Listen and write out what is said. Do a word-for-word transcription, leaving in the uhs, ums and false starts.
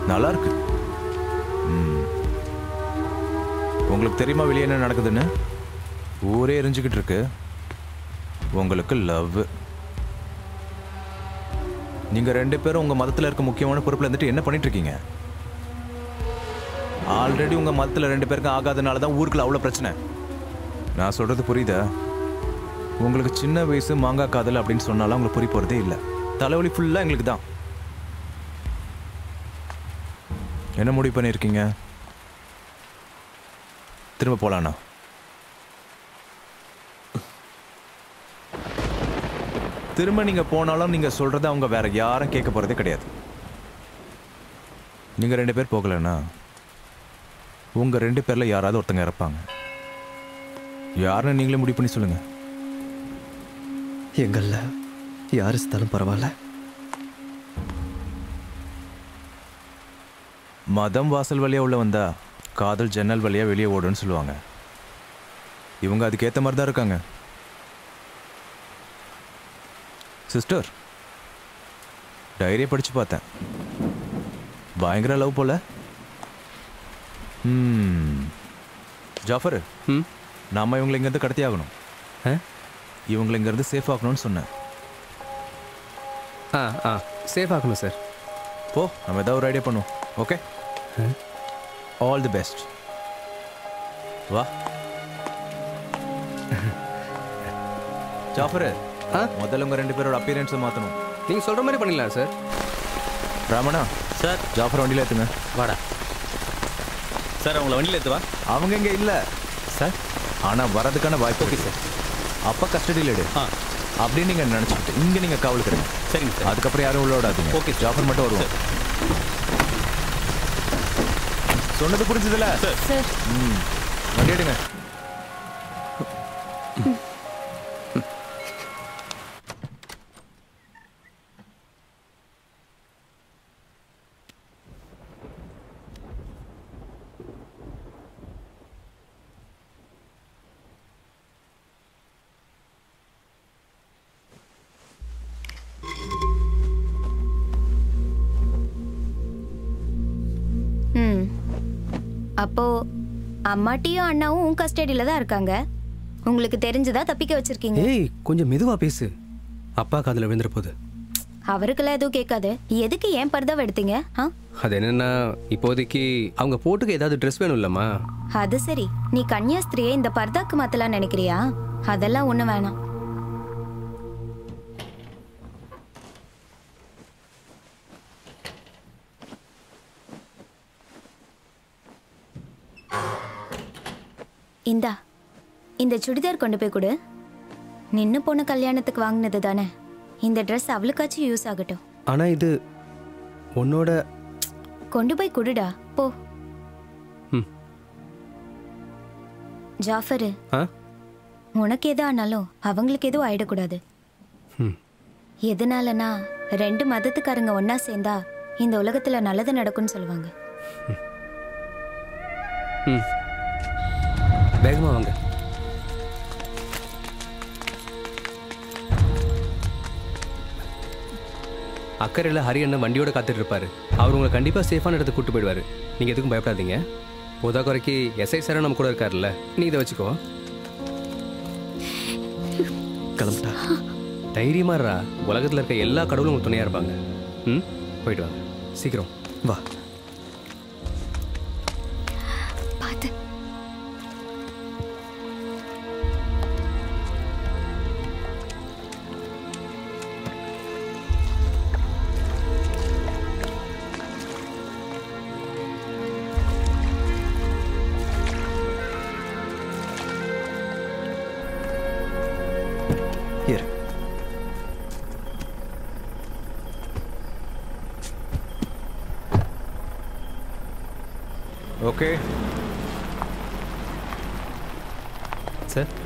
நல்லா இருக்கு. உங்களுக்கு தெரியுமா வெளியே என்ன நடக்குதுன்னு? ஊரே எரிஞ்சுக்கிட்டு இருக்கு. உங்களுக்கு லவ். நீங்க ரெண்டு பேரும் உங்க மதத்துல இருக்க முக்கியமான பொறுப்புல இருந்துட்டு என்ன பண்ணிட்டு இருக்கீங்க? ஆல்ரெடி உங்க மதத்துல ரெண்டு பேருக்கு ஆகாதனால தான் ஊருக்குள்ள அவ்வளவு பிரச்சனை. நான் சொல்றது புரியுதா? உங்களுக்கு சின்ன வயசு மாங்காய் காதல் அப்படின்னு சொன்னாலும் உங்களுக்கு புரிய போறதே இல்லை. தலைவலி ஃபுல்லா எங்களுக்கு தான். என்ன முடிவு பண்ணியிருக்கீங்க? திரும்ப போலானா? திரும்ப நீங்க போனாலும் நீங்க சொல்றத அவங்க வேற யாரும் கேட்க போறதே கிடையாது. நீங்க ரெண்டு பேர் போகலன்னா உங்க ரெண்டு பேர்ல யாராவது ஒருத்தங்க இறப்பாங்க. யாருன்னு நீங்களே முடிவு பண்ணி சொல்லுங்க. எங்கள்ல யாரு செத்தாலும் பரவாயில்ல. மதம் வாசல் வழியா உள்ள வந்தா காதல் ஜன்னல் வழியா வெளியே ஓடுன்னு சொல்லுவாங்க. இவங்க அதுக்கேற்ற மாதிரி தான் இருக்காங்க. சிஸ்டர், டைரியை படிச்சு பார்த்தேன். பயங்கர லவ் போல. ம் ஜாஃபர், ம் நாம இவங்களை இங்கேருந்து கடத்தி ஆகணும். இவங்களை இங்கேருந்து சேஃப் ஆகணும்னு சொன்னேன். ஆ ஆ சேஃப் ஆகணும் சார். போ, நம்ம ஏதாவது ஒரு ஐடியா பண்ணுவோம். Okay, all the best. வா ஜாஃபர், முதல்ல உங்க ரெண்டு பேரோட அப்பியரன்ஸை மாற்றணும். நீங்கள் சொல்கிற மாதிரி பண்ணிடலாம் சார். ராமண்ணா சார், ஜாஃபர் வண்டியில் ஏற்றுங்க. வாடா சார். அவங்கள வண்டியில் ஏற்றுவா. அவங்க இங்கே இல்லை சார், ஆனால் வரதுக்கான வாய்ப்பு. Okay sir. அப்போ கஸ்டடியில் எடு. ஆ அப்படின்னு நீங்கள் நினச்சிக்கிட்டு இங்கே நீங்கள் காவலுக்கு இருங்க. சரிங்க சார். அதுக்கப்புறம் யாரும் உள்ள விடாதீங்க. ஓகே, ஜாஃபர் மட்டும் வருவோம். சொன்னது புரிஞ்சதில்ல சார்? ம் வண்டி எடுங்க. அப்போ அம்மாட்டியும் அண்ணாவும் உன் கஸ்டடியில தான் இருக்காங்க. உங்களுக்கு தெரிஞ்சதா தப்பிக்க வச்சிருக்கீங்க. ஏய், கொஞ்சம் மெதுவா பேசு. அப்பா காதுல விழுந்துற போது. அவருக்கெல்லாம் எதுவும் கேட்காது. எதுக்கு ஏன் பர்தாவை எடுத்தீங்க? அது என்னன்னா, இப்போதைக்கு அவங்க போட்டுக்கு ஏதாவது ட்ரெஸ் வேணும் இல்லம்மா. அது சரி, நீ கன்னியாஸ்திரியை இந்த பர்தாக்கு மாத்தலாம் நினைக்கிறியா? அதெல்லாம் ஒண்ணு வேணாம். இந்தா, இந்த சுடிதார் கொண்டு போய் கொடு. நின்னு போன கல்யாணத்துக்கு வாங்கினது தானே. இந்த ட்ரெஸ் அவளுக்காச்சும் யூஸ் ஆகட்டும். ஆனா இது உன்னோட. கொண்டு போய் குடுடா, போ. ஜாஃபரு, உனக்கு எது ஆனாலும் அவங்களுக்கு எதுவும் ஆயிடக்கூடாது. எதனாலனா, ரெண்டு மதத்துக்காரங்க ஒன்னா சேர்ந்தா இந்த உலகத்துல நல்லது நடக்கும்னு சொல்லுவாங்க. வேகமா வாங்க. அக்கறையில் ஹரி அண்ணன் வண்டியோட காத்துட்டு இருப்பாரு. அவர் உங்களை கண்டிப்பா சேஃபான இடத்துக்கு கூட்டு போயிடுவாரு. நீங்க எதுக்கும் பயப்படாதீங்க. போதா குறைக்கு எஸ்ஐ சார் நம்ம கூட இருக்காருல்ல, நீ இதை வச்சுக்கோ. கிளம்பிட்டா தைரியமா இருடா. உலகத்துல இருக்க எல்லா கடவுளும் உங்களுக்கு துணையா இருப்பாங்க. ம் போயிட்டு வாங்க, சீக்கிரம் வா. Okay sir.